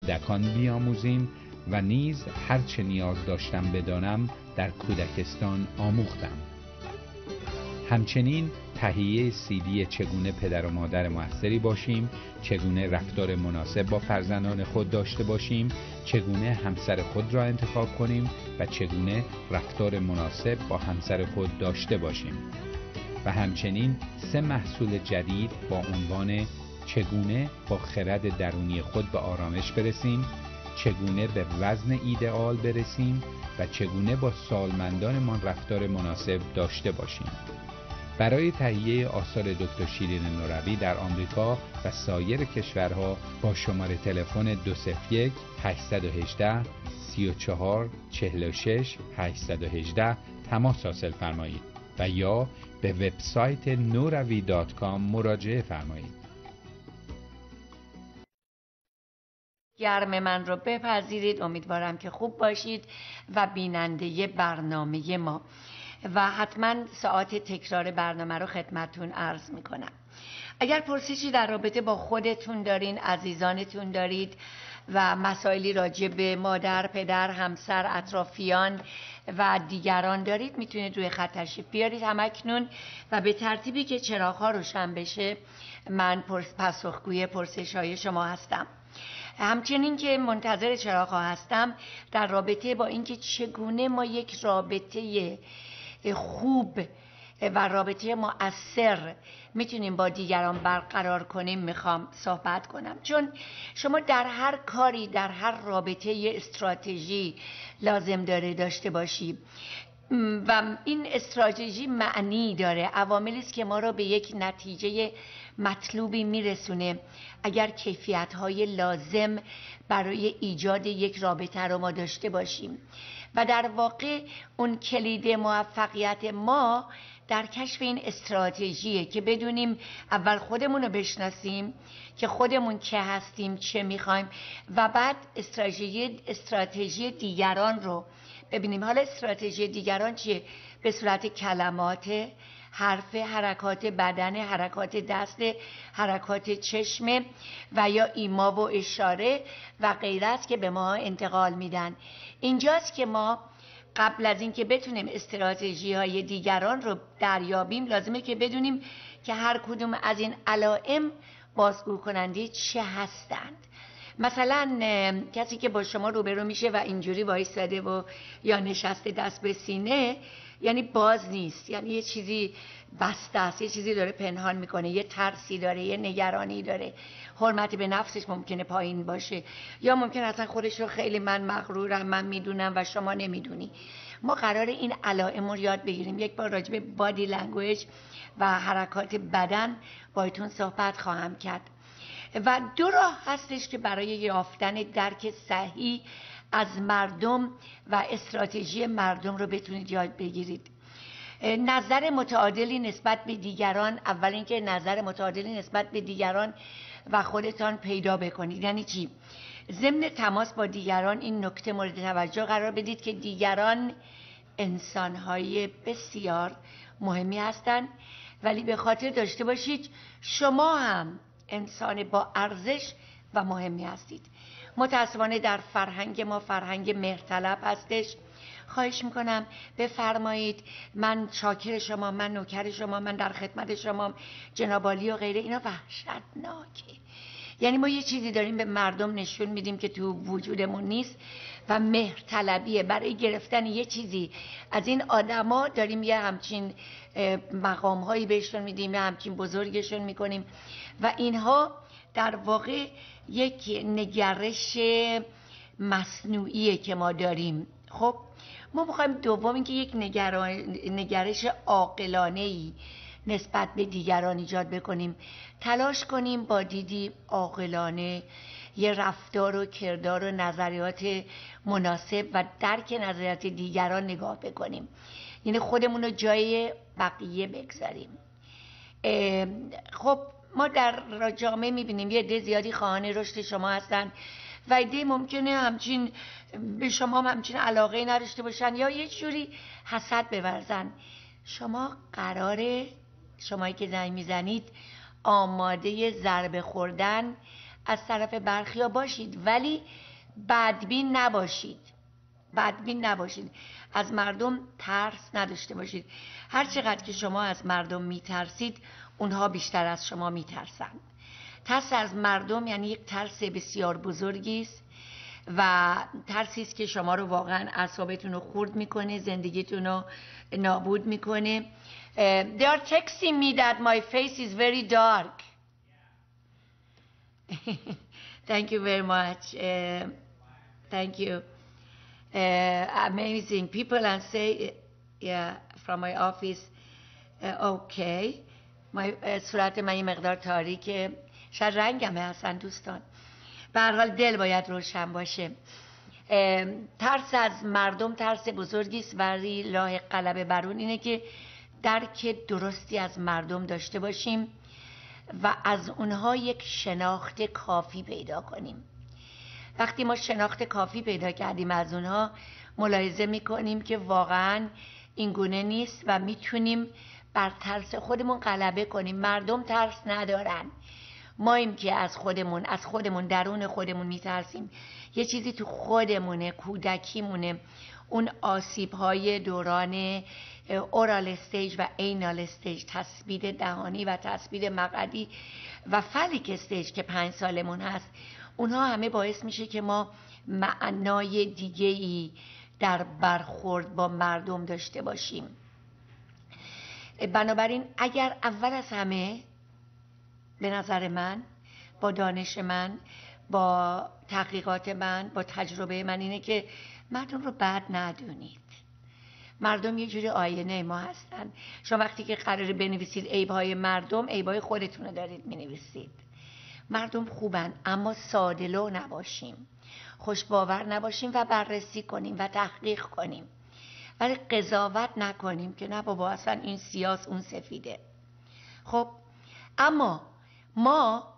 کودکان بیاموزیم و نیز هر چه نیاز داشتم بدانم در کودکستان آموختم. همچنین تهیه CD چگونه پدر و مادر موثری باشیم، چگونه رفتار مناسب با فرزندان خود داشته باشیم، چگونه همسر خود را انتخاب کنیم و چگونه رفتار مناسب با همسر خود داشته باشیم. و همچنین 3 محصول جدید با عنوان چگونه با خرد درونی خود به آرامش برسیم، چگونه به وزن ایدئال برسیم و چگونه با سالمندانمان رفتار مناسب داشته باشیم. برای تهیه آثار دکتر شیرین نوروی در آمریکا و سایر کشورها با شماره تلفن 201 818 34 46 818 تماس حاصل فرمایید و یا به وبسایت noravi.com مراجعه فرمایید. گرم من رو بپذیرید. امیدوارم که خوب باشید و بیننده برنامه ما و حتما ساعت تکرار برنامه رو خدمتتون عرض میکنم. اگر پرسشی در رابطه با خودتون دارین، عزیزانتون دارید و مسائلی راجع به مادر، پدر، همسر، اطرافیان و دیگران دارید، میتونید روی خط تشریف بیارید همکنون و به ترتیبی که چراغ‌ها روشن بشه من پاسخگوی پرسش‌های شما هستم. همچنین که منتظر چراغ‌ها هستم در رابطه با اینکه چگونه ما یک رابطه خوب و رابطه مؤثر میتونیم با دیگران برقرار کنیم میخوام صحبت کنم. چون شما در هر کاری، در هر رابطه یه استراتژی لازم داره داشته باشی و این استراتژی معنی داره، عواملی است که ما رو به یک نتیجه مطلوبی میرسونه اگر کیفیت‌های لازم برای ایجاد یک رابطه رو ما داشته باشیم. و در واقع اون کلید موفقیت ما در کشف این استراتژیه که بدونیم اول خودمون رو بشناسیم که خودمون که هستیم، چه میخوایم و بعد استراتژی دیگران رو ببینیم. حالا استراتژی دیگران چیه؟ به صورت کلمات، حرف، حرکات بدن، حرکات دست، حرکات چشم و یا ایما و اشاره و غیره است که به ما انتقال میدن. اینجاست که ما قبل از این که بتونیم استراتژی های دیگران رو دریابیم لازمه که بدونیم که هر کدوم از این علائم بازگو کننده چه هستند. مثلا کسی که با شما روبرو میشه و اینجوری وایساده و یا نشسته دست به سینه، یعنی باز نیست، یعنی یه چیزی بسته است، یه چیزی داره پنهان میکنه، یه ترسی داره، یه نگرانی داره، حرمتی به نفسش ممکنه پایین باشه یا ممکنه اصلا خودش رو خیلی من مغرورم، من میدونم و شما نمیدونی. ما قراره این علائم رو یاد بگیریم. یک بار راجع به بادی لنگویج و حرکات بدن بایتون صحبت خواهم کرد. و 2 راه هستش که برای یافتن درک صحیح از مردم و استراتژی مردم رو بتونید یاد بگیرید. نظر متعادلی نسبت به دیگران. اول اینکه نظر متعادلی نسبت به دیگران و خودتان پیدا بکنید. یعنی چی؟ ضمن تماس با دیگران این نکته مورد توجه قرار بدید که دیگران انسان‌های بسیار مهمی هستند، ولی به خاطر داشته باشید شما هم انسان با ارزش و مهمی هستید. متاسفانه در فرهنگ ما فرهنگ مهرطلب هستش. خواهش میکنم بفرمایید، من شاکر شما، من نوکر شما، من در خدمت شما، جناب عالی و غیره. اینا وحشتناکه. یعنی ما یه چیزی داریم به مردم نشون میدیم که تو وجودمون نیست و مهرطلبیه. برای گرفتن یه چیزی از این آدما داریم یه همچین مقام‌هایی بهشون میدیم، یه همچین بزرگشون میکنیم و اینها در واقع یک نگرش مصنوعیه که ما داریم. خب ما میخوایم دوم اینکه یک نگرش عاقلانه‌ای نسبت به دیگران ایجاد بکنیم. تلاش کنیم با دیدی عاقلانه یه رفتار و کردار و نظریات مناسب و درک نظریات دیگران نگاه بکنیم. یعنی خودمون رو جای بقیه بگذاریم. خب ما در جامعه میبینیم یه عده زیادی خواهان رشد شما هستن و عده ممکنه همچین به شما همچین علاقه نداشته باشن یا یه جوری حسد بورزن. شما قراره، شمایی که زنگ میزنید، آماده ضربه خوردن از طرف برخیا باشید ولی بدبین نباشید. بدبین نباشید. از مردم ترس نداشته باشید. هر چقدر که شما از مردم میترسید اونها بیشتر از شما میترسند. ترس از مردم یعنی یک ترس بسیار بزرگی است و ترسی است که شما رو واقعا اعصابتون رو خورد میکنه، زندگیتون رو نابود میکنه. They are texting me that my face is very dark. Thank you very much. Thank you. Amazing people and say yeah from my office. Okay. صورت من یه مقدار تاریکه، شاید رنگمه اصلا دوستان. به هر حال دل باید روشن باشه. ترس از مردم ترس بزرگی است ولی راه غلبه بر اون اینه که درک درستی از مردم داشته باشیم و از اونها یک شناخت کافی پیدا کنیم. وقتی ما شناخت کافی پیدا کردیم از اونها، ملاحظه میکنیم که واقعا این گونه نیست و میتونیم بر ترس خودمون غلبه کنیم. مردم ترس ندارن، ماییم که از خودمون درون خودمون میترسیم. یه چیزی تو خودمونه، کودکیمونه، اون آسیب‌های دوران اورال استیج و اینال استیج، تثبیت دهانی و تثبیت مقعدی و فلیک استیج که 5 سالمون هست، اونها همه باعث میشه که ما معنای دیگه‌ای در برخورد با مردم داشته باشیم. بنابراین اگر اول از همه به نظر من، با دانش من، با تحقیقات من، با تجربه من اینه که مردم رو بد ندونید. مردم یه جوری آینه ما هستن. شما وقتی که قراره بنویسید عیب‌های مردم، عیب‌های خودتون رو دارید می‌نویسید. مردم خوبن اما ساده‌لوح نباشیم، خوش‌باور نباشیم و بررسی کنیم و تحقیق کنیم، ولی قضاوت نکنیم که نه بابا اصلا این سیاس اون سفیده. خب اما ما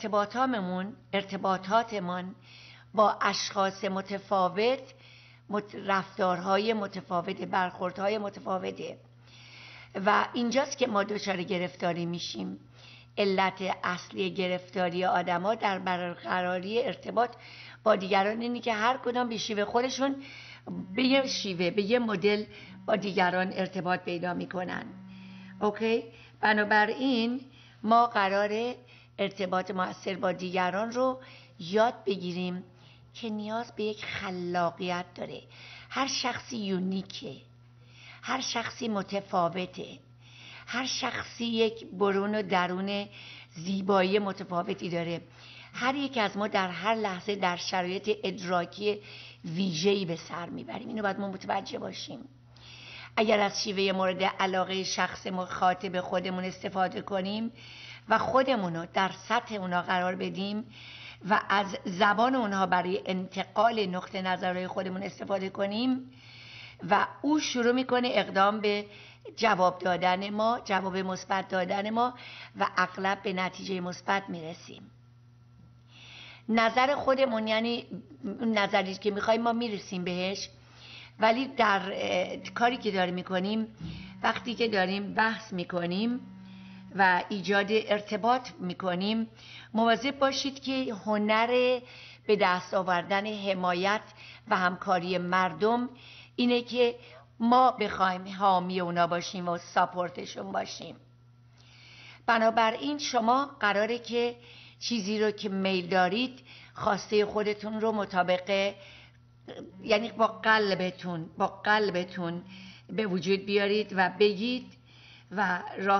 ارتباطاتمون با اشخاص متفاوت، رفتارهای متفاوت، برخوردهای متفاوته و اینجاست که ما دچار گرفتاری میشیم. علت اصلی گرفتاری آدما در برقراری ارتباط با دیگران اینه که هر کدام به شیوه خودشون به یه شیوه، به یه مدل با دیگران ارتباط پیدا میکنن. اوکی؟ بنابراین ما قراره ارتباط مؤثر با دیگران رو یاد بگیریم که نیاز به یک خلاقیت داره. هر شخصی یونیکه، هر شخصی متفاوته، هر شخصی یک برون و درون زیبایی متفاوتی داره. هر یک از ما در هر لحظه در شرایط ادراکی ویژه‌ای به سر میبریم. اینو باید ما متوجه باشیم. اگر از شیوه مورد علاقه شخص مخاطب خودمون استفاده کنیم و خودمونو در سطح اونا قرار بدیم و از زبان اونها برای انتقال نقطه نظرهای خودمون استفاده کنیم و او شروع میکنه اقدام به جواب دادن ما، جواب مثبت دادن ما و اغلب به نتیجه مثبت میرسیم. نظر خودمون یعنی نظری که میخوایم ما میرسیم بهش، ولی در کاری که داریم میکنیم، وقتی که داریم بحث میکنیم و ایجاد ارتباط میکنیم، مواظب باشید که هنر به دست آوردن حمایت و همکاری مردم اینه که ما بخوایم حامی اونا باشیم و ساپورتشون باشیم. بنابراین شما قراره که چیزی رو که میل دارید، خواسته خودتون رو مطابق، یعنی با قلبتون به وجود بیارید و بگید و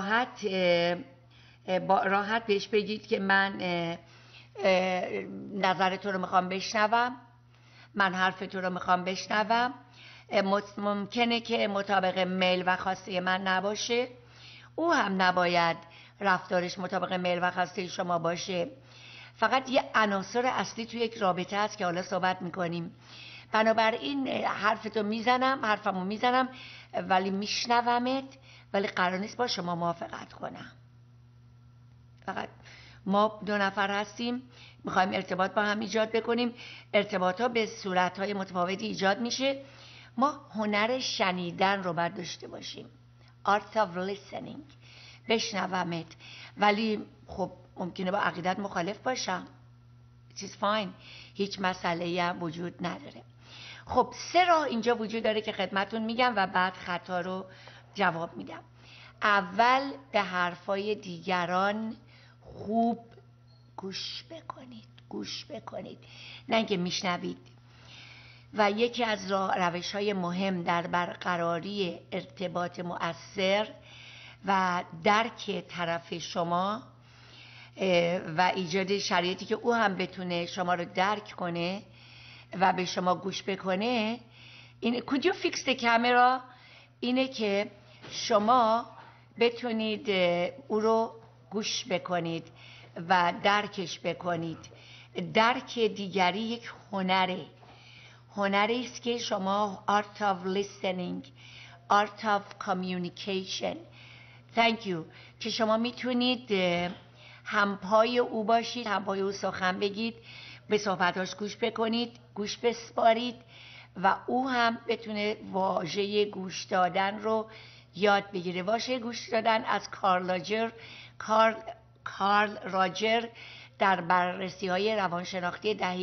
راحت بهش بگید که من نظرتون رو میخوام بشنوم، من حرفتون رو میخوام بشنوم. ممکنه که مطابق میل و خواسته من نباشه، او هم نباید رفتارش مطابق میل و خواسته شما باشه. فقط یه عناصر اصلی توی یک رابطه هست که حالا صحبت میکنیم. بنابراین حرفمو میزنم ولی میشنومت، ولی قرار نیست با شما موافقت کنم. فقط ما 2 نفر هستیم، میخوایم ارتباط با هم ایجاد بکنیم. ارتباط ها به صورت های متفاوتی ایجاد میشه. ما هنر شنیدن رو باید داشته باشیم. Art of listening. بشنومت، ولی خب ممکنه با عقیدت مخالف باشم. It's fine. هیچ مسئله هم وجود نداره. خب 3 راه اینجا وجود داره که خدمتون میگم و بعد خطا رو جواب میدم. اول به حرفای دیگران خوب گوش بکنید، نه اینکه میشنوید. و یکی از روش‌های مهم در برقراری ارتباط مؤثر و درک طرف شما و ایجاد شرایطی که او هم بتونه شما رو درک کنه و به شما گوش بکنه، این could you fix the camera، اینه که شما بتونید او رو گوش بکنید و درکش بکنید. درک دیگری یک هنری است که شما art of listening، art of communication، thank you، که شما میتونید همپای او باشید، همپای او سخن بگید، به صحبتاش گوش بکنید، گوش بسپارید و او هم بتونه واژه گوش دادن رو یاد بگیره. واژه گوش دادن از کارل راجر در بررسی‌های روانشناختی دهه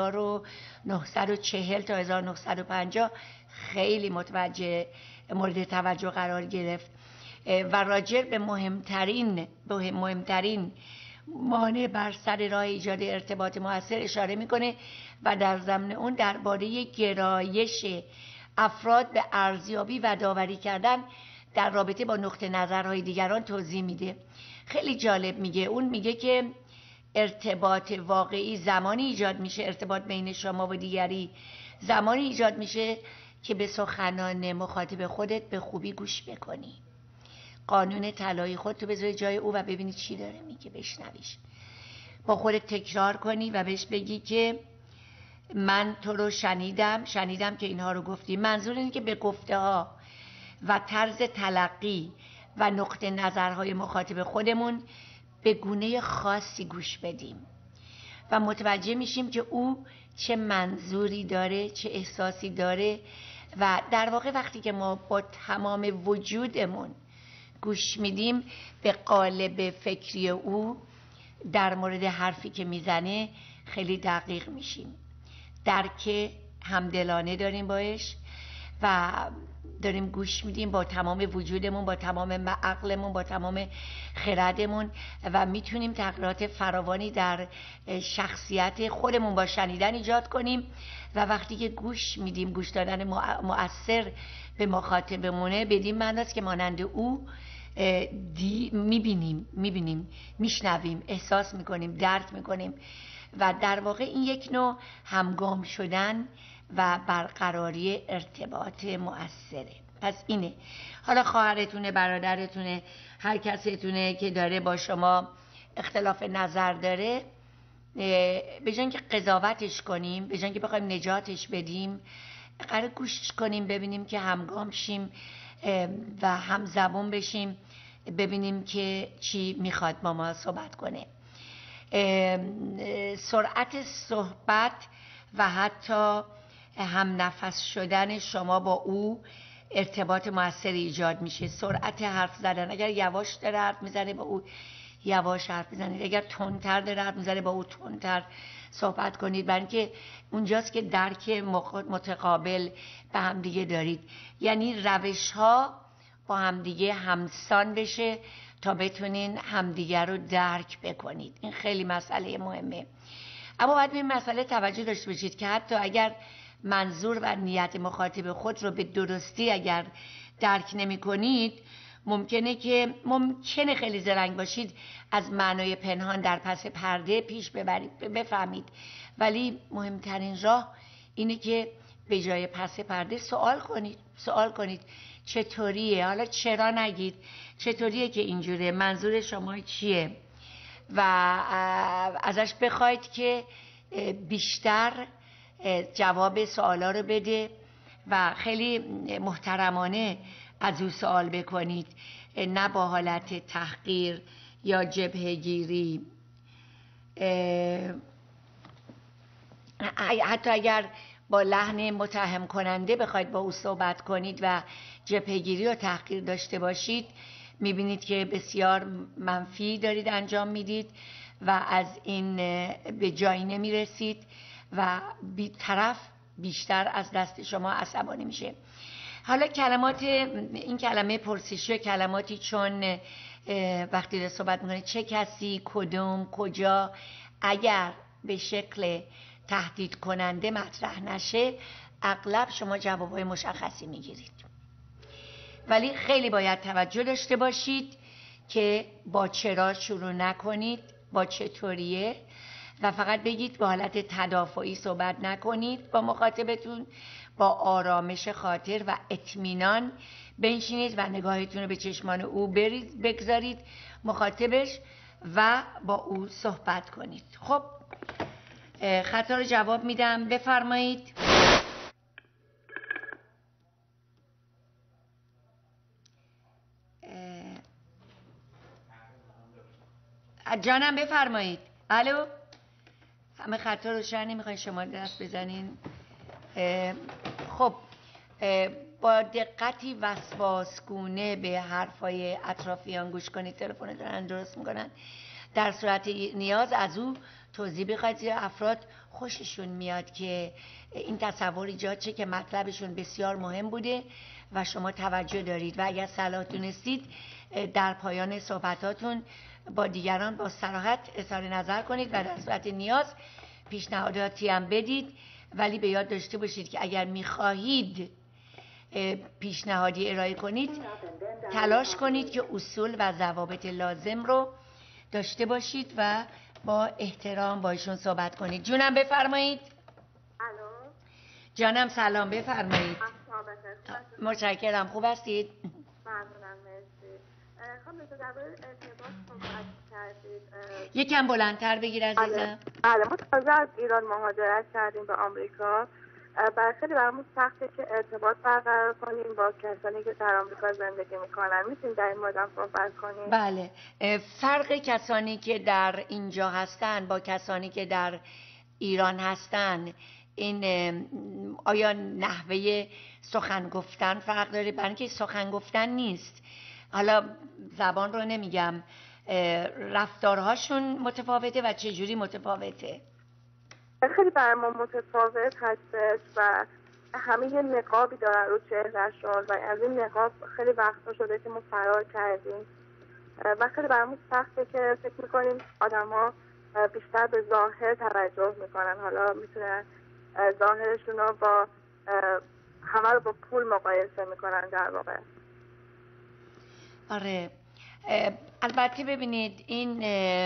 1940 تا 1950 خیلی مورد توجه قرار گرفت و راجر به مهمترین مانع بر سر راه ایجاد ارتباط مؤثر اشاره میکنه و در ضمن اون درباره گرایش افراد به ارزیابی و داوری کردن در رابطه با نقطه نظرهای دیگران توضیح میده. خیلی جالب میگه که ارتباط واقعی زمانی ایجاد میشه، ارتباط بین شما و دیگری زمانی ایجاد میشه که به سخنان مخاطب خودت به خوبی گوش بکنی. قانون طلایی خودتو بذاری جای او و ببینی چی داره میگه، بشنویش. با خودت تکرار کنی و بهش بگی که من تو رو شنیدم که اینها رو گفتی. منظور اینه که به گفته ها و طرز تلقی و نقطه نظرهای مخاطب خودمون به گونه خاصی گوش بدیم و متوجه میشیم که او چه منظوری داره، چه احساسی داره و در واقع وقتی که ما با تمام وجودمون گوش میدیم به قالب فکری او در مورد حرفی که میزنه خیلی دقیق میشیم. درک همدلانه داریم باش و داریم گوش میدیم با تمام وجودمون، با تمام عقلمون، با تمام خردمون و میتونیم تغییرات فراوانی در شخصیت خودمون با شنیدن ایجاد کنیم و وقتی که گوش میدیم، گوش دادن مؤثر به مخاطبمونه، بدین معناست که مانند او میبینیم، میشنویم، احساس میکنیم، درک میکنیم و در واقع این یک نوع همگام شدن و برقراری ارتباط مؤثره. پس اینه. حالا خواهرتونه، برادرتونه، هر کسیتونه که داره با شما اختلاف نظر داره، به جای اینکه قضاوتش کنیم، به جای اینکه بخوایم نجاتش بدیم، قرار گوش کنیم، ببینیم که همگام شیم و همزبون بشیم، ببینیم که چی میخواد با ما صحبت کنه. سرعت صحبت و حتی هم نفس شدن شما با او ارتباط موثری ایجاد میشه. سرعت حرف زدن، اگر یواش داره حرف میزنه با او یواش حرف بزنید، اگر تندتر داره حرف میزنه با او تندتر صحبت کنید، برای اینکه اونجاست که درک متقابل به همدیگه دارید. یعنی روش ها با همدیگه همسان بشه تا بتونین همدیگه رو درک بکنید. این خیلی مسئله مهمه. اما باید به این مسئله توجه داشته باشید که حتی اگر منظور و نیت مخاطب خود رو به درستی اگر درک نمی کنید، ممکنه خیلی زرنگ باشید از معنای پنهان در پس پرده پیش ببرید، بفهمید. ولی مهمترین راه اینه که به جای پس پرده سوال کنید چطوریه، حالا چرا نگید، چطوریه که اینجوره، منظور شما چیه، و ازش بخواید که بیشتر جواب سوالا رو بده و خیلی محترمانه از او سوال بکنید، نه با حالت تحقیر یا جبهه‌گیری. حتی اگر با لحن متهم کننده بخواید با او صحبت کنید و جبهه‌گیری و تحقیر داشته باشید، میبینید که بسیار منفی دارید انجام میدید و از این به جایی نمیرسید و طرف بیشتر از دست شما عصبانی میشه. حالا این کلمه پرسشی کلماتی چون وقتی داره صحبت میکنه چه کسی، کدوم، کجا، اگر به شکل تهدید کننده مطرح نشه اغلب شما جوابهای مشخصی میگیرید. ولی خیلی باید توجه داشته باشید که با چرا شروع نکنید، با چطوریه، و فقط بگید با حالت تدافعی صحبت نکنید با مخاطبتون، با آرامش خاطر و اطمینان بنشینید و نگاهتون رو به چشمان او بگذارید مخاطبش و با او صحبت کنید. خب خطا رو جواب میدم، بفرمایید. جانم بفرمایید. الو، همه خطا روشن، نمیخواین شما دست بزنین؟ خب با دقتی وسواسگونه به حرفای اطرافیان گوش کنید. تلفن دارن درست میکنن. در صورت نیاز از او توضیح بخواید، زیرا افراد خوششون میاد که این تصور ایجاد شه که مطلبشون بسیار مهم بوده و شما توجه دارید و اگر صلاح دونستید در پایان صحبتاتون با دیگران با صراحت اظهار نظر کنید و در صورت نیاز پیشنهاداتی هم بدید. ولی به یاد داشته باشید که اگر میخواهید پیشنهادی ارائه کنید تلاش کنید که اصول و ضوابط لازم رو داشته باشید و با احترام با ایشون صحبت کنید. جونم بفرمایید. الو جانم سلام، بفرمایید. متشکرم. خوب هستید؟ ممنونم، مرسی. خب تو درباره ارتباط صحبت کردید. یکم بلندتر بگیر عزیزم. بله ما تازه از ایران مهاجرت کردیم به آمریکا. خیلی برامون سخته که ارتباط برقرار کنیم با کسانی که در آمریکا زندگی میکنن. میتونید در این مورد صحبت کنیم؟ بله. فرق کسانی که در اینجا هستن با کسانی که در ایران هستن، این آیا نحوه سخن گفتن فرق داره؟ برای اینکه سخن گفتن نیست، حالا زبان رو نمیگم، رفتارهاشون متفاوته و چجوری متفاوته؟ خیلی برای ما متفاوت هستش و همه یه نقابی دارن رو چهرهشون و از این نقاب خیلی وقتا شده که ما فرار کردیم و خیلی برامون سخته که فکر میکنیم آدم ها بیشتر به ظاهر توجه میکنن. حالا میتونن ظاهرشون رو با همه رو با پول مقایسه میکنن در واقع. آره، البته ببینید این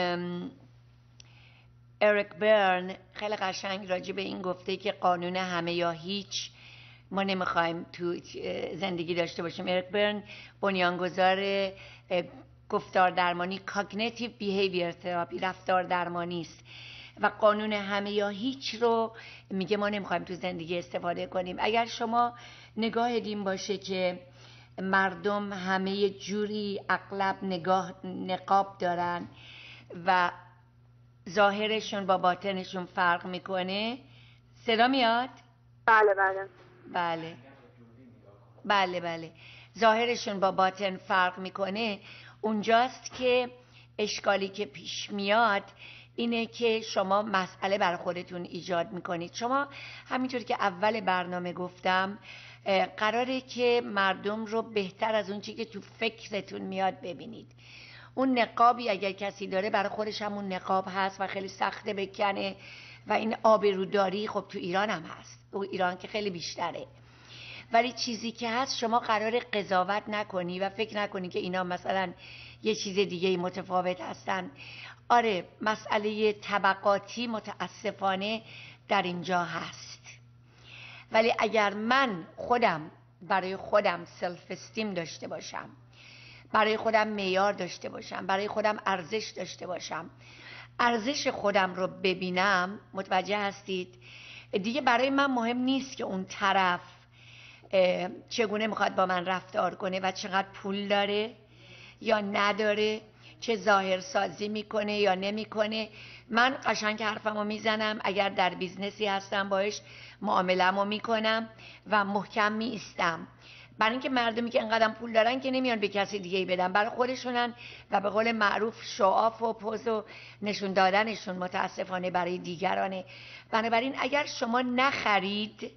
اریک برن خیلی قشنگ راجع به این گفته که قانون همه یا هیچ ما نمیخوایم تو زندگی داشته باشیم. اریک برن بنیانگذار گفتار درمانی Cognitive Behavior Therapy، رفتار درمانی است و قانون همه یا هیچ رو میگه ما نمیخوایم تو زندگی استفاده کنیم. اگر شما نگاه این باشه که مردم همه جوری اغلب نقاب دارن و ظاهرشون با باطنشون فرق میکنه. صدا میاد؟ بله بله بله بله بله. ظاهرشون با باطن فرق میکنه. اونجاست که اشکالی که پیش میاد اینه که شما مسئله برای خودتون ایجاد میکنید. شما همینطور که اول برنامه گفتم قراره که مردم رو بهتر از اون چیزی که تو فکرتون میاد ببینید. اون نقابی اگر کسی داره برای خودش همون نقاب هست و خیلی سخته بکنه و این آبروداری خب تو ایران هم هست، تو ایران که خیلی بیشتره. ولی چیزی که هست شما قراره قضاوت نکنی و فکر نکنی که اینا مثلا یه چیز دیگه متفاوت هستن. آره، مسئله طبقاتی متاسفانه در اینجا هست، ولی اگر من خودم برای خودم سلف استیم داشته باشم، برای خودم معیار داشته باشم، برای خودم ارزش داشته باشم، ارزش خودم رو ببینم، متوجه هستید دیگه برای من مهم نیست که اون طرف چگونه میخواد با من رفتار کنه و چقدر پول داره یا نداره، چه ظاهر سازی میکنه یا نمیکنه. من قشنگ حرفمو میزنم، اگر در بیزنسی هستم باش معامله‌مو میکنم و محکم میایستم. برای اینکه مردمی که انقدر پول دارن که نمیان به کسی دیگه ای بدن، برای خودشونن و به قول معروف شعاف و پوز و نشون دادنشون متاسفانه برای دیگرانه. بنابراین اگر شما نخرید،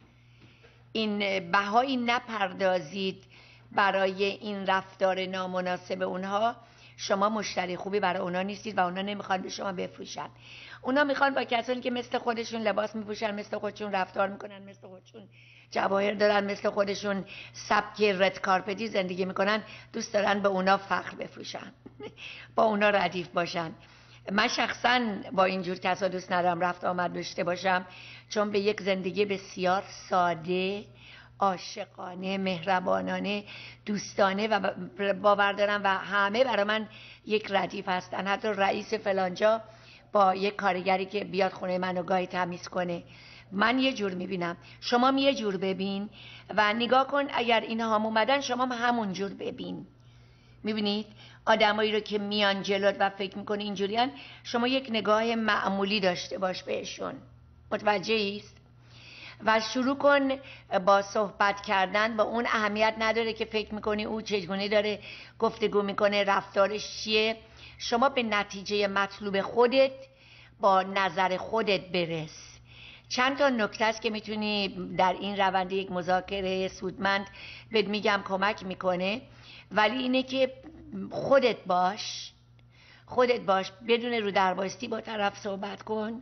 این بهایی نپردازید برای این رفتار نامناسب اونها، شما مشتری خوبی برای اونا نیستید و اونا نمیخوان به شما بفروشن. اونا میخوان با کسانی که مثل خودشون لباس میپوشن، مثل خودشون رفتار میکنن، مثل خودشون جواهر دارن، مثل خودشون سبک رد کارپتی زندگی میکنن، دوست دارن به اونا فخر بفروشن با اونا ردیف باشن. من شخصا با اینجور کسا دوست ندارم رفت آمد داشته باشم، چون به یک زندگی بسیار ساده، عاشقانه، مهربانانه، دوستانه و باور دارم و همه برای من یک ردیف هستن. حتی رئیس فلانجا با یک کارگری که بیاد خونه منو گاهی تمیز کنه، من یه جور میبینم، شما یه جور ببین و نگاه کن. اگر اینها هم اومدن شما همون جور ببین. میبینید آدمایی رو که میان جلوت و فکر میکنی اینجوریان، شما یک نگاه معمولی داشته باش بهشون. متوجهی است؟ و شروع کن با صحبت کردن. با اون اهمیت نداره که فکر میکنی او چگونه داره گفتگو میکنه، رفتارش چیه. شما به نتیجه مطلوب خودت با نظر خودت برس. چند تا نکته است که میتونی در این روند یک مذاکره سودمند بهت میگم کمک میکنه، ولی اینه که خودت باش بدون رو درباستی با طرف صحبت کن.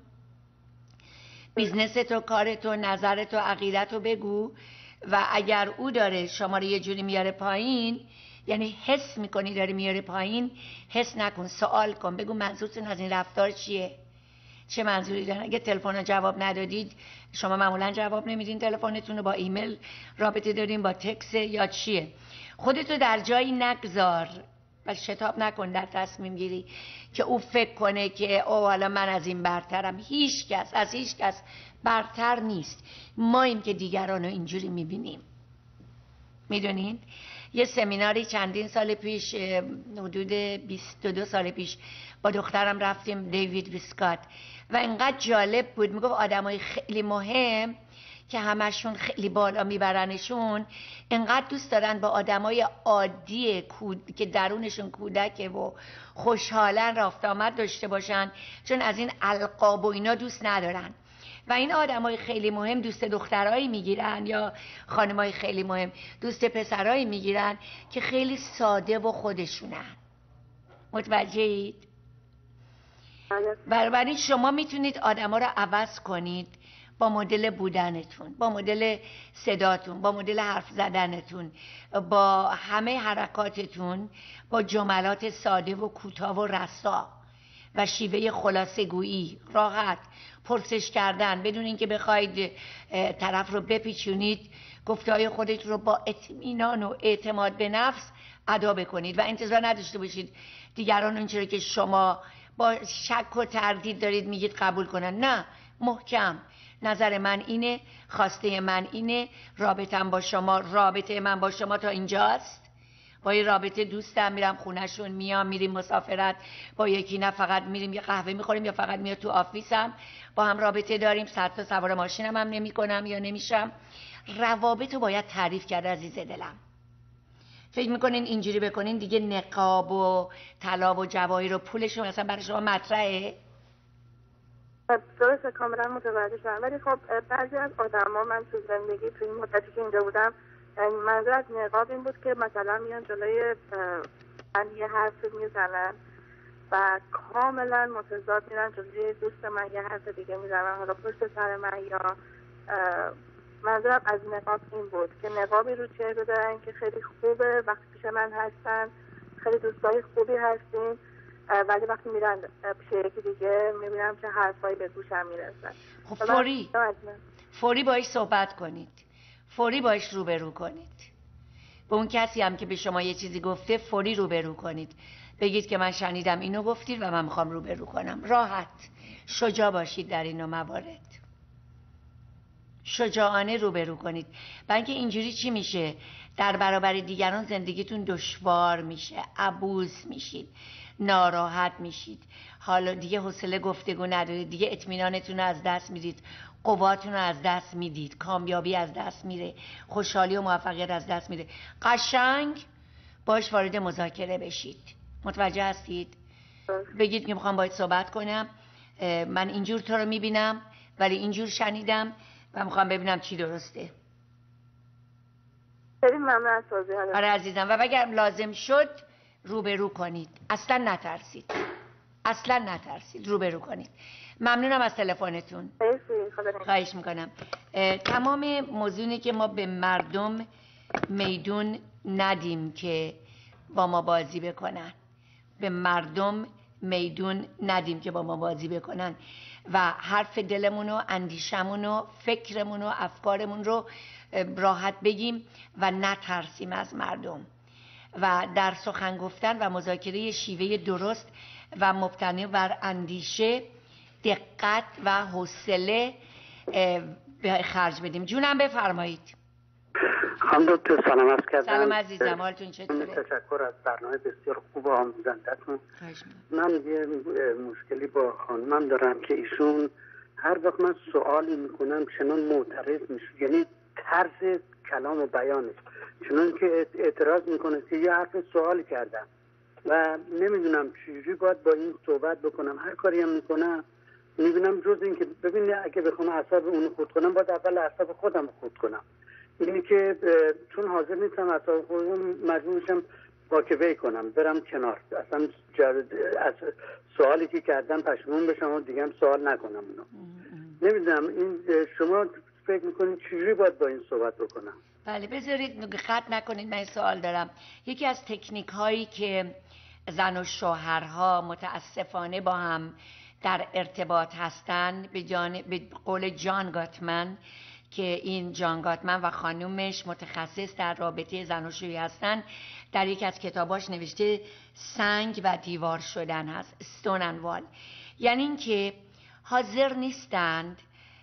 بیزنست و کارت و نظرت و عقیدت رو بگو و اگر او داره شما رو یه جوری میاره پایین، یعنی حس میکنی داره میاره پایین، حس نکن، سوال کن، بگو منظورتون از این رفتار چیه؟ چه منظوری دارن؟ اگه تلفن رو جواب ندادید، شما معمولا جواب نمیدین تلفنتون رو، با ایمیل رابطه دارین، با تکس یا چیه؟ خودتو در جایی نگذار و شتاب نکن در تصمیم گیری که او فکر کنه که او حالا من از این برترم. هیچ کس از هیچ کس برتر نیست. ماییم که دیگران رو اینجوری میبینیم. میدونین؟ یه سمیناری چندین سال پیش، حدود 22 سال پیش، با دخترم رفتیم، دیوید ویسکات، و اینقدر جالب بود. میگفت آدمای خیلی مهم که همشون خیلی بالا میبرنشون، اینقدر دوست دارن با آدمای عادی که درونشون کودکه و خوشحالن رفت آمد داشته باشن، چون از این القاب و اینا دوست ندارن. و این آدمای خیلی مهم دوست دخترایی میگیرن یا خانمای خیلی مهم دوست پسرایی میگیرن که خیلی ساده و خودشونن. متوجهید؟ بنابراین شما میتونید آدما رو عوض کنید با مدل بودنتون، با مدل صداتون، با مدل حرف زدنتون، با همه حرکاتتون، با جملات ساده و کوتاه و رسا و شیوه خلاصه گویی، راحت پرسش کردن بدون اینکه بخواید طرف رو بپیچونید. گفته‌های خودت رو با اطمینان و اعتماد به نفس ادا بکنید و انتظار نداشته باشید دیگران اونچه که شما با شک و تردید دارید میگید قبول کنن. نه، محکم نظر من اینه، خواسته من اینه، رابطه من با شما تا اینجاست. با این رابطه دوستم، میرم خونهشون، میام، میریم مسافرت با یکی، نه فقط میریم یه قهوه میخوریم یا فقط میاد تو آفیسم، با هم رابطه داریم، صد سوار ماشینم هم نمی کنم یا نمیشم. روابط رو باید تعریف کرد عزیز دلم. فکر میکنین اینجوری بکنین دیگه نقاب و طلا و جواهر و پولشون اصلا برای شما مطرحه؟ درسته، کاملا متوجه شدم. ولی خب بعضی از آدما، من تو زندگی تو این مدتی که اینجا بودم، منظور از نقاب این بود که مثلا میان جلوی من یه حرف میزنن و کاملا متضاد میرن جلوی دوست من یه حرف دیگه میزنن، حالا پشت سر من. یا منظورم از نقاب این بود که نقابی رو چهره دارن که خیلی خوبه، وقتی پیش من هستن خیلی دوستای خوبی هستیم، ولی وقتی میرن پیش یکی دیگه میبینم چه حرفایی به گوشم میرسن. خب فوری باش صحبت کنید، فوری باش روبرو کنید. به اون کسی هم که به شما یه چیزی گفته فوری روبرو کنید، بگید که من شنیدم اینو گفتید و من میخوام روبرو کنم. راحت، شجاع باشید در این موارد، شجاعانه روبرو کنید. بلکه اینجوری چی میشه؟ در برابر دیگران زندگیتون دشوار میشه، ابوظ میشید، ناراحت میشید، حالا دیگه حوصله گفتگو ندارید، دیگه اطمینانتون رو از دست میدید، قواتون رو از دست میدید، کامیابی از دست میره، خوشحالی و موفقیت از دست میره، قشنگ باش وارد مذاکره بشید. متوجه هستید؟ بگید که میخوام باید صحبت کنم، من اینجور تو رو میبینم ولی اینجور شنیدم و میخوام ببینم چی درسته. خیلی ممنون از توضیحاتتون. آره عزیزم، و اگر لازم شد روبرو کنید، اصلا نترسید، اصلا نترسید، روبرو کنید. ممنونم از تلفنتون. خواهش میکنم. تمام موضوعی که ما به مردم میدون ندیم که با ما بازی بکنن، به مردم میدون ندیم که با ما بازی بکنن و حرف دلمون و اندیشمون و فکرمون و افکارمون رو راحت بگیم و نترسیم از مردم و در سخن گفتن و مذاکره شیوه درست و مبتنی بر اندیشه، دقت و حوصله به خرج بدیم. جونم بفرمایید. خانم دکتر سلام عرض کردم. سلام عزیزم، حالتون چطوره؟ تشکر از برنامه بسیار خوب و آموزنده‌تون. من یه مشکلی با خانمم دارم که ایشون هر وقت من سوالی میکنم چنان معترض میشه، یعنی طرز کلام و بیانش چنان که اعتراض میکنه که یه حرف سوالی کردم و نمیدونم چجوری باید با این صحبت بکنم. هر کاری هم میکنم میبینم جز این که ببینه اگه بخوام اعصاب اونو خورد کنم باید اول اعصاب خودم خورد کنم. اینی که چون حاضر نیستم اعصاب خودم مجبور میشم واکوی کنم، برم کنار، اصلا از سوالی که کردم پشیمون بشم و دیگه هم سوال نکنم اونو. نمیدونم این شما فکر میکنید چجوری باید با این صحبت بکنم؟ بله بذارید خط نکنید، من سوال دارم. یکی از تکنیک هایی که زن و شوهرها متاسفانه با هم در ارتباط هستن به قول جان گاتمن که این جان گاتمن و خانومش متخصص در رابطه زناشویی هستن، در یک از کتاباش نوشته سنگ و دیوار شدن هست، stone and wall. یعنی این که حاضر نیستند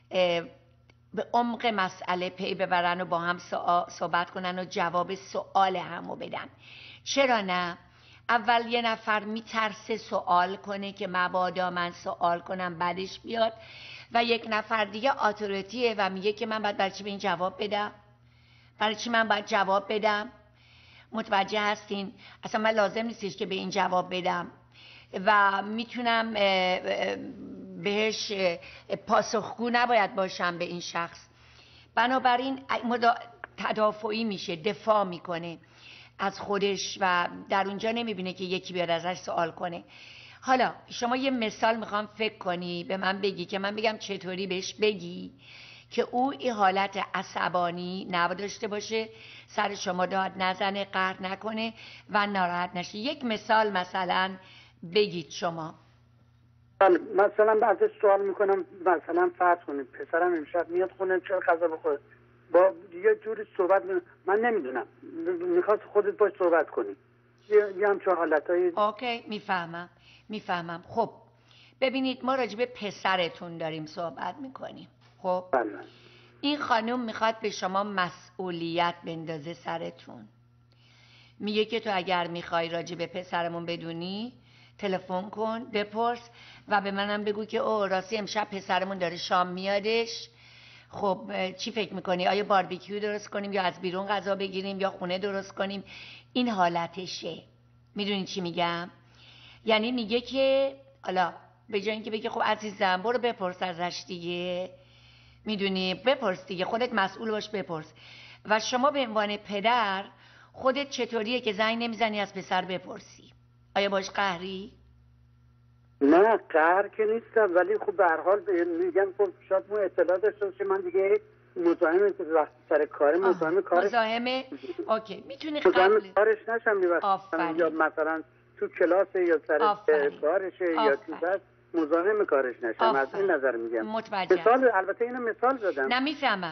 به عمق مسئله پی ببرن و با هم صحبت کنن و جواب سوال همو بدن. چرا نه؟ اول یه نفر میترسه سوال کنه که مبادا من سوال کنم بعدش بیاد، و یک نفر دیگه اتوریتیه و میگه که من باید برای چی به این جواب بدم؟ برای چی من باید جواب بدم؟ متوجه هستین؟ اصلا من لازم نیستش که به این جواب بدم و میتونم بهش پاسخگو نباید باشم به این شخص. بنابراین تدافعی میشه، دفاع میکنه از خودش و در اونجا نمیبینه که یکی بیاد ازش سوال کنه. حالا شما یه مثال میخوام فکر کنی به من بگی که من بگم چطوری بهش بگی که او این حالت عصبانی نداشته باشه، سر شما داد نزنه، قهر نکنه و ناراحت نشه. یک مثال مثلا بگید شما. مثلا ازش سوال میکنم، مثلا فرض کنید پسرم امشب میاد خونه چرا غذا بخوره، با یه جوری صحبت من نمیدونم، میخواست خودت باش صحبت کنی، یه همچون حالتایی. اوکی، میفهمم. خب ببینید ما راجع به پسرتون داریم صحبت میکنیم. خب بله. این خانم میخواد به شما مسئولیت بندازه سرتون. میگه که تو اگر میخوای راجع به پسرمون بدونی تلفن کن، بپرس و به منم بگو که او راستی امشب پسرمون داره شام میادش. خب چی فکر میکنی؟ آیا باربیکیو درست کنیم یا از بیرون غذا بگیریم یا خونه درست کنیم؟ این حالتشه. میدونی چی میگم؟ یعنی میگه که حالا به جای اینکه بگه خب عزیزم برو بپرس ازش دیگه، میدونی، بپرس دیگه، خودت مسئول باش، بپرس. و شما به عنوان پدر خودت چطوریه که زنگ نمیزنی از پسر بپرسی؟ آیا باش قهری؟ نه قهر که نیستم، ولی خب به هر حال میگم خب شاید مو اطلاع داشته باشه من دیگه مزاحم وقتی سر کار مزاحم کارش. مزاحمه؟ اوکی، میتونه مزاحم کارش نشم یا مثلا تو کلاس یا سر کارشه یا چیزاست مزاحم کارش نشم. از این نظر میگم. مثال، البته اینو مثال زدم. نه میفهمم.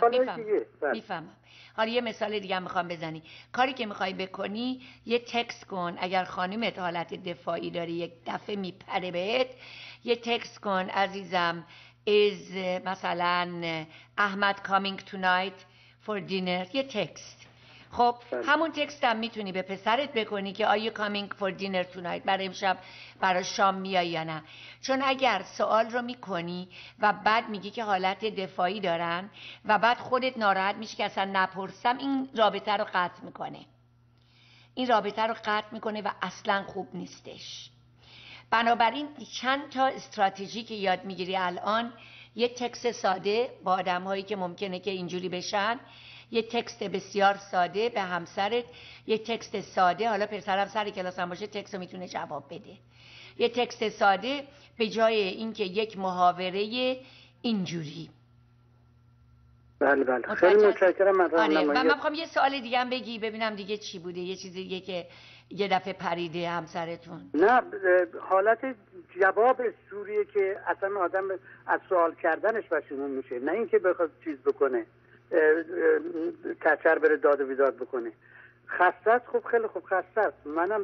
حالا یه مثال دیگه هم میخوام بزنی. کاری که میخوای بکنی یه تکست کن، اگر خانومت حالت دفاعی داری یک دفعه میپره بهت، یه تکست کن عزیزم is مثلا احمد coming tonight for dinner، یه تکست. خب همون تکست هم میتونی به پسرت بکنی که are you coming for dinner tonight، برای امشب برای شام میای یا نه. چون اگر سوال رو میکنی و بعد میگی که حالت دفاعی دارن و بعد خودت ناراحت میشی که اصلا نپرسم، این رابطه رو قطع میکنه. این رابطه رو قطع میکنه و اصلا خوب نیستش. بنابراین چند تا استراتژی که یاد میگیری الان، یه تکست ساده با آدم هایی که ممکنه که اینجوری بشن، یه تکست بسیار ساده به همسرت، یه تکست ساده، حالا پسرم سر کلاس هم باشه تکست رو میتونه جواب بده، یه تکست ساده به جای اینکه یک محاوره اینجوری. بله خیلی متشکرم. و من میخوام یه سوال دیگه هم بگی ببینم دیگه چی بوده، یه چیزی دیگه که یه دفعه پریده همسرتون. نه، حالت جواب سوریه که اصلا آدم از سوال کردنش پشیمون میشه، نه اینکه بخواد چیز بکنه، کچر بره داد و بیداد بکنه. خسته است. خب خیلی خوب خسته است.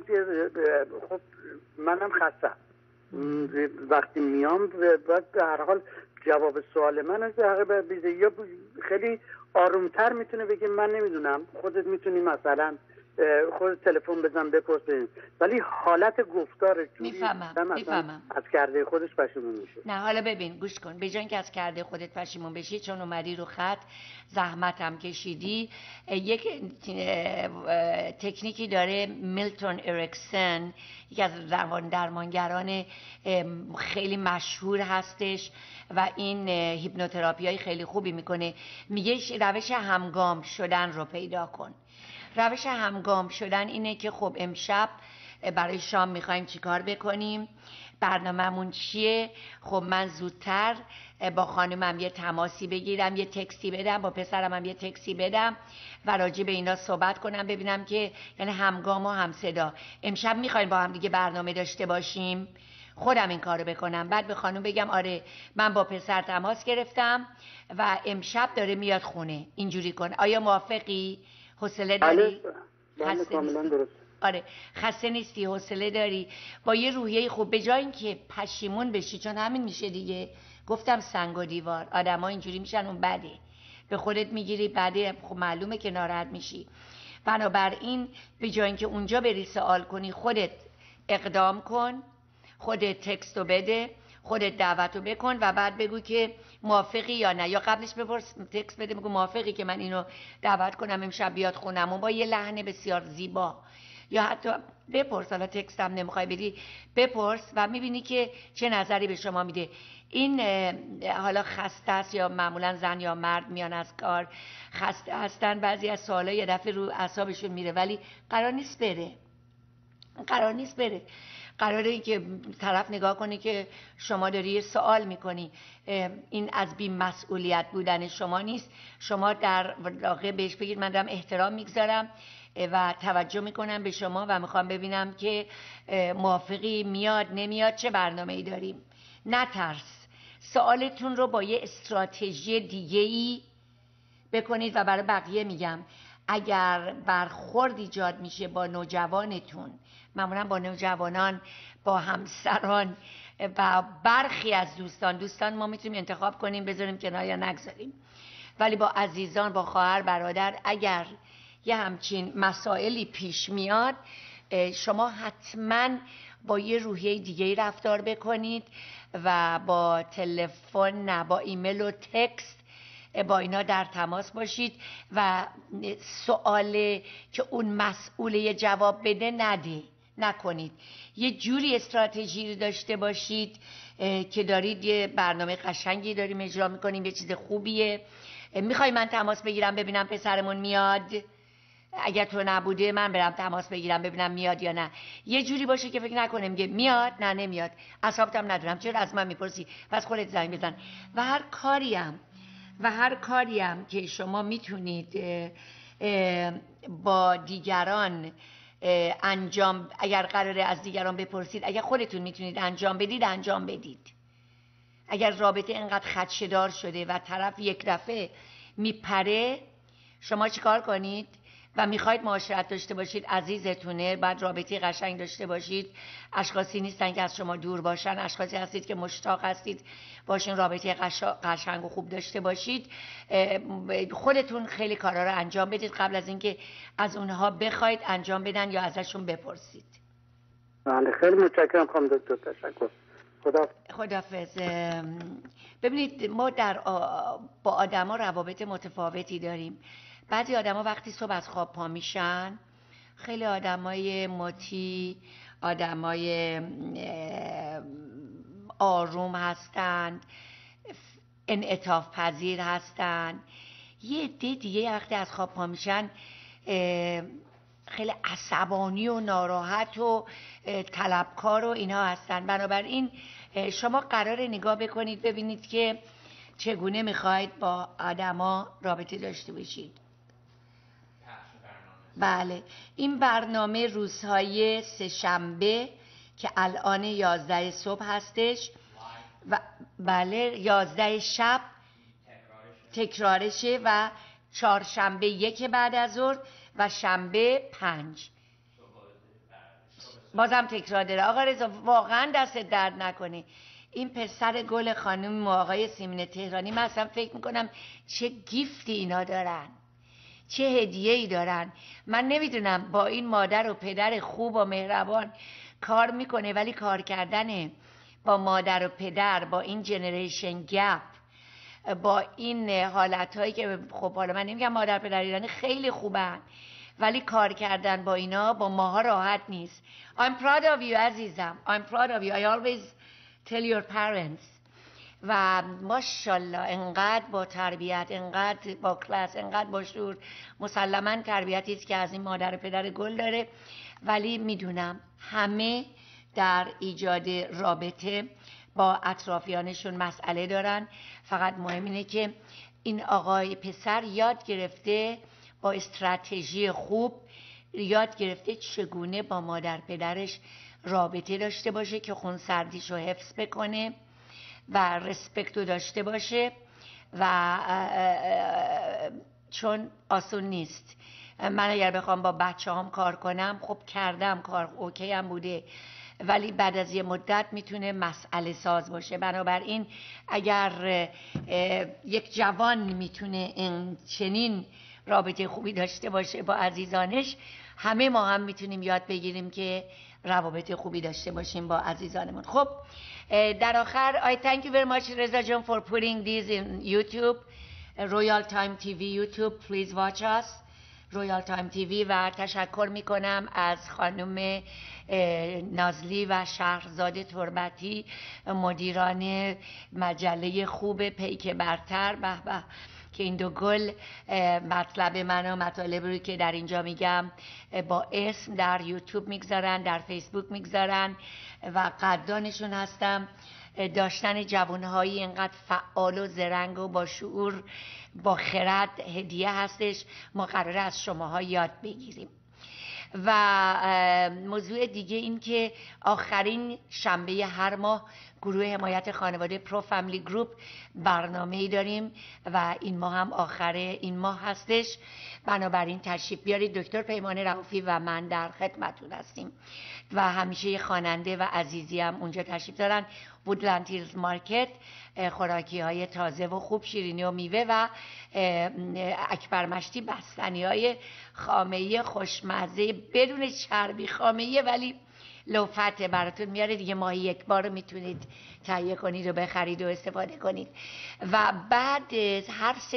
منم خسته است. وقتی میام باید به هر حال جواب سوال من از حقیقت بیده، یا خیلی آرومتر میتونه بگه من نمیدونم، خودت میتونی مثلا خود تلفن بزن بپرسین، ولی حالت گفتارش میفهمم از کرده خودش پشیمون میشه. نه حالا ببین گوش کن، به جای اینکه از کرده خودت پشیمون بشی، چون اومدی رو خط زحمت هم کشیدی، یک تکنیکی داره میلتون اریکسن، یکی از درمانگران خیلی مشهور هستش و این هیپنوتراپی های خیلی خوبی میکنه. میگه روش همگام شدن رو پیدا کن. روش همگام شدن اینه که خب امشب برای شام میخوایم چیکار بکنیم، برنامه‌مون چیه، خب من زودتر با خانمم یه تماسی بگیرم، یه تکسی بدم، با پسرم هم یه تکسی بدم و راجع به اینا صحبت کنم، ببینم که یعنی همگام و همصدا امشب میخوایم با هم دیگه برنامه داشته باشیم، خودم این کارو بکنم، بعد به خانم بگم آره من با پسر تماس گرفتم و امشب داره میاد خونه، اینجوری کن. آیا موافقی؟ حوصله داری؟ بله کاملا درست. آره خسته نیستی، حوصله داری، با یه روحیه خوب، به جای اینکه پشیمون بشی، چون همین میشه دیگه، گفتم سنگ و دیوار، آدما اینجوری میشن، اون بده، به خودت میگیری بده، خب معلومه که ناراحت میشی. بنابراین به جای اینکه اونجا بری سوال کنی، خودت اقدام کن، خودت تکستو بده، خودت دعوتو بکن و بعد بگو که موافقی یا نه، یا قبلش بپرس، تکست بده بگو موافقی که من اینو دعوت کنم امشب بیاد خونم، و با یه لحن بسیار زیبا، یا حتی بپرس، حالا تکست هم نمیخوای بدی بپرس و میبینی که چه نظری به شما میده. این حالا خسته است، یا معمولا زن یا مرد میان از کار خسته هستن، بعضی از سوالا یه دفعه رو اعصابشون میره، ولی قرار نیست بره. قراره که طرف نگاه کنه که شما داری یه سوال میکنی، این از بی‌مسئولیت بودن شما نیست، شما در واقع بهش بگید من دارم احترام میگذارم و توجه میکنم به شما و میخوام ببینم که موافقی، میاد نمیاد، چه برنامه‌ای داریم. نترس، سوالتون رو با یه استراتژی دیگه‌ای بکنید. و برای بقیه میگم اگر برخورد ایجاد میشه با نوجوانتون، معمولا با نوجوانان، با همسران و برخی از دوستان ما میتونیم انتخاب کنیم بذاریم کنار یا نگذاریم، ولی با عزیزان، با خواهر برادر، اگر یه همچین مسائلی پیش میاد، شما حتما با یه روحیه دیگه رفتار بکنید و با تلفن نه، با ایمیل و تکست با اینا در تماس باشید و سوال که اون مسئول جواب بده نکنید. یه جوری استراتژی داشته باشید که دارید یه برنامه قشنگی داریم اجرا میکنیم، یه چیز خوبیه، میخوای من تماس بگیرم ببینم پسرمون میاد، اگر تو نبوده من برم تماس بگیرم ببینم میاد یا نه. یه جوری باشه که فکر نکنه میگه میاد، نه نمیاد، اعصابم ندارم، چرا از من میپرسی، پس خودت زنگ بزن. و هر کاریم که شما میتونید با دیگران انجام، اگر قراره از دیگران بپرسید، اگر خودتون میتونید انجام بدید. اگر رابطه اینقدر خدشه‌دار شده و طرف یک دفعه میپره، شما چیکار کنید؟ و میخواید معاشرت داشته باشید، عزیزتونه، باید رابطه قشنگ داشته باشید. اشخاصی نیستن که از شما دور باشن، اشخاصی هستید که مشتاق هستید باشین رابطه قشنگ و خوب داشته باشید. خودتون خیلی کارا رو انجام بدید قبل از اینکه از اونها بخواید انجام بدن یا ازشون بپرسید. بله خیلی متشکرم خانم دکتر، تشکر. خداحافظ. ببینید ما با آدما روابط متفاوتی داریم. بعضی آدما وقتی صبح از خواب پا میشن خیلی آدمای مطیع، آدمای آروم هستند، انعطاف پذیر هستند. یه عده دیگه وقتی از خواب پا میشن خیلی عصبانی و ناراحت و طلبکار و اینا هستن. بنابراین شما قراره نگاه بکنید ببینید که چگونه میخواید با آدما رابطه داشته باشید. بله، این برنامه روزهای سه‌شنبه که الان 11 صبح هستش و بله 11 شب تکرارشه و چهارشنبه 1 بعد از ظهر و شنبه 5 بازم تکرار داره. آقا رضا واقعا دست درد نکنه، این پسر گل خانم و آقای سیمین تهرانی، من اصلا فکر میکنم چه گیفتی اینا دارن، چه هدیه‌ای دارن. من نمیدونم با این مادر و پدر خوب و مهربان کار میکنه، ولی کار کردن با مادر و پدر، با این جنریشن گپ، با این حالتهایی که خب حالا من نمیگم مادر پدر ایرانی خیلی خوبن، ولی کار کردن با اینا با ماها راحت نیست. I'm proud of you عزیزم. I'm proud of you. I always tell your parents. و ماشاءالله انقدر با تربیت، انقدر با کلاس، انقدر با شعور. مسلما تربیتی است که از این مادر و پدر گل داره، ولی میدونم همه در ایجاد رابطه با اطرافیانشون مسئله دارن. فقط مهم اینه که این آقای پسر یاد گرفته با استراتژی خوب، یاد گرفته چگونه با مادر پدرش رابطه داشته باشه که خونسردیشو حفظ بکنه و رسپکتو داشته باشه و چون آسون نیست. من اگر بخوام با بچه هم کار کنم، خب کردم، کار اوکی هم بوده، ولی بعد از یه مدت میتونه مسئله ساز باشه. بنابراین اگر یک جوان میتونه این چنین رابطه خوبی داشته باشه با عزیزانش، همه ما هم میتونیم یاد بگیریم که روابط خوبی داشته باشیم با عزیزانمون. خب در آخر I thank you very much رضا جان for putting this in YouTube, Royal Time TV YouTube. Please watch us رویال تایم تیوی. و تشکر میکنم از خانم نازلی و شهرزاد تربتی، مدیران مجله خوب پیک برتر. به به که این دو گل مطلب من و مطالب رو که در اینجا میگم با اسم در یوتیوب میگذارن، در فیسبوک میگذارن و قدردانشون هستم. داشتن جوانهایی اینقدر فعال و زرنگ و با شعور، با خرد هدیه هستش. ما قراره از شماها یاد بگیریم. و موضوع دیگه این که آخرین شنبه هر ماه گروه حمایت خانواده پرو فامیلی گروپ برنامه‌ای داریم و این ماه هم آخر این ماه هستش. بنابراین تشریف بیارید. دکتر پیمان رؤوفی و من در خدمتتون هستیم و همیشه یه خواننده و عزیزی هم اونجا تشریف دارن. وودلند هیلز مارکت، خوراکی های تازه و خوب، شیرینی و میوه و اکبر مشتی بستنی های خامه‌ای خوشمزه بدون چربی، خامه‌ای ولی لوفته براتون میاره دیگه. ماهی یک بار میتونید تهیه کنید و بخرید و استفاده کنید. و بعد هر سه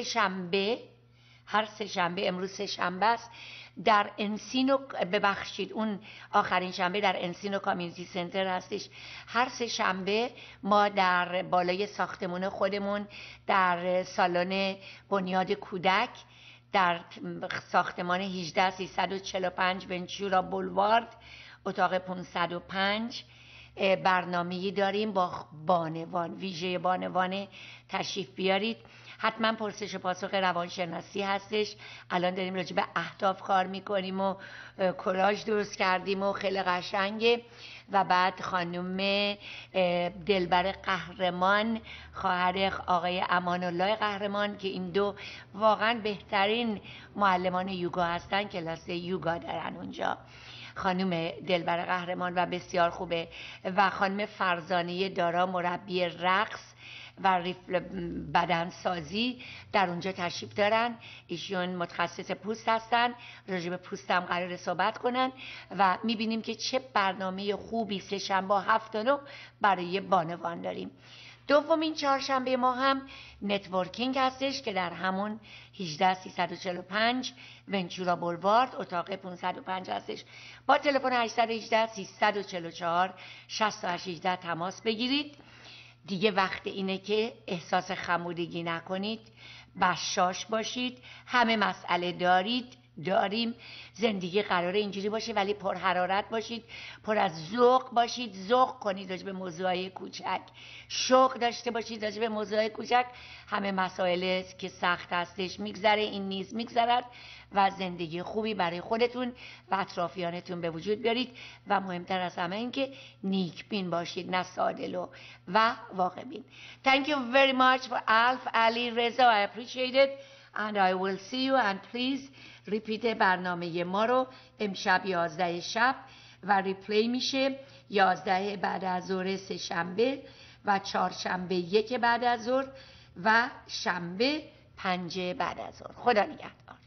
شنبه امروز سه شنبه است، در انسینو، ببخشید اون آخرین شنبه در انسینو کامیونیتی سنتر هستش. هر سه شنبه ما در بالای ساختمون خودمون در سالن بنیاد کودک در ساختمان 18345 ونچورا بولوارد اتاق 505 برنامه‌ای داریم با بانوان، ویژه بانوان. تشریف بیارید. حتما پرسش و پاسخ روانشناسی هستش. الان داریم راجع به اهداف کار میکنیم و کولاژ درست کردیم و خیلی قشنگه. و بعد خانم دلبر قهرمان، خواهر آقای امان الله قهرمان که این دو واقعا بهترین معلمان یوگا هستن، کلاس یوگا دارن اونجا. خانم دلبر قهرمان و بسیار خوبه. و خانم فرزانه دارا مربی رقص و بدنسازی در اونجا تشریف دارن. ایشون متخصص پوست هستن، راجع به پوست هم قرار صحبت کنن و میبینیم که چه برنامه خوبی سه‌شنبه 7 تا 9 برای بانوان داریم. دومین چهارشنبه ما هم نتورکینگ هستش که در همون 18345 ونچورا بولوارد اتاق 505 هستش. با تلفن 818 344 6818 تماس بگیرید. دیگه وقت اینه که احساس خمودگی نکنید، بشاش باشید. همه مسئله داریم. زندگی قراره اینجوری باشه ولی پر حرارت باشید، پر از ذوق باشید، ذوق کنید راجع به موضوعای کوچک، شوق داشته باشید راجع به موضوعای کوچک. همه مسائل که سخت هستش میگذره، این نیز میگذرد و زندگی خوبی برای خودتون و اطرافیانتون به وجود بیارید. و مهمتر از همه این که نیک بین باشید، نه سادلو و واقع بین. Thank you very much for Alf Ali Reza. I appreciate it and I will see you and please repeat برنامه ما رو امشب 11 شب و ریپلی میشه 11 بعد از ظهر سه شنبه و چهارشنبه 1 بعد از ظهر و شنبه 5 بعد از ظهر. خدا نگهدار.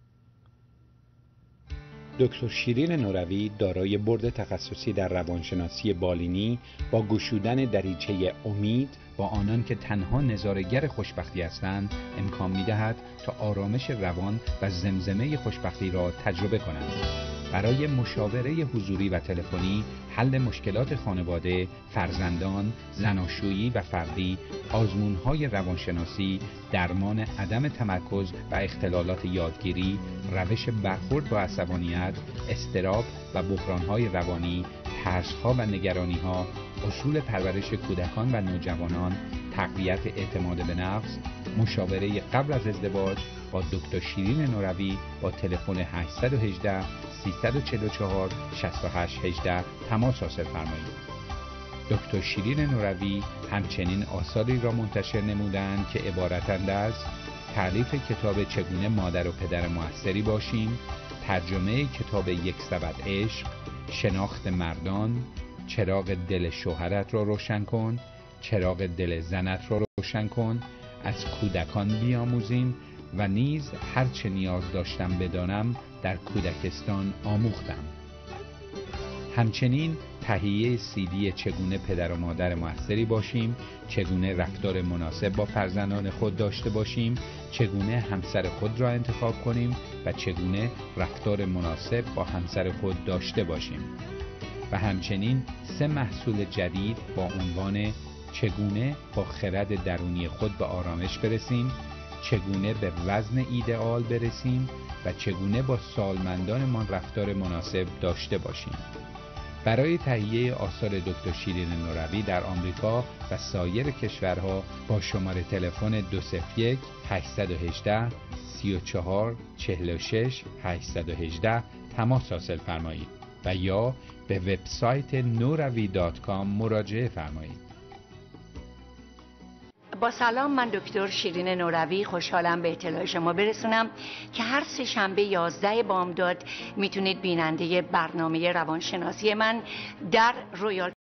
دکتر شیرین نوروی دارای برد تخصصی در روانشناسی بالینی با گشودن دریچه امید با آنان که تنها نظاره‌گر خوشبختی هستند امکان می‌دهد تا آرامش روان و زمزمه خوشبختی را تجربه کنند. برای مشاوره حضوری و تلفنی، حل مشکلات خانواده، فرزندان، زناشویی و فردی، آزمون‌های روانشناسی، درمان عدم تمرکز و اختلالات یادگیری، روش برخورد با عصبانیت، اضطراب و بحران‌های روانی، ترس‌ها و نگرانی‌ها، اصول پرورش کودکان و نوجوانان، تقویت اعتماد به نفس، مشاوره قبل از ازدواج با دکتر شیرین نوروی با تلفن 818 344 6818 تماس حاصل فرمایید. دکتر شیرین نوروی همچنین آثاری را منتشر نمودند که عبارتند از تألیف کتاب چگونه مادر و پدر موثری باشیم، ترجمه کتاب یک سبد عشق، شناخت مردان، چراغ دل شوهرت را روشن کن، چراغ دل زنت را روشن کن، از کودکان بیاموزیم و نیز هر چه نیاز داشتم بدانم در کودکستان آموختم. همچنین تهیه CD چگونه پدر و مادر موثری باشیم، چگونه رفتار مناسب با فرزندان خود داشته باشیم، چگونه همسر خود را انتخاب کنیم و چگونه رفتار مناسب با همسر خود داشته باشیم. و همچنین 3 محصول جدید با عنوان چگونه با خرد درونی خود به آرامش برسیم، چگونه به وزن ایدئال برسیم و چگونه با سالمندانمان رفتار مناسب داشته باشیم. برای تهیه آثار دکتر شیرین نوروی در آمریکا و سایر کشورها با شماره تلفن 201 818 34 46 818 تماس حاصل فرمایید و یا به وبسایت noravi.com مراجعه فرمایید. با سلام، من دکتر شیرین نوروی خوشحالم به اطلاع شما برسونم که هر سه شنبه 11 بامداد میتونید بیننده برنامه روانشناسی من در رویال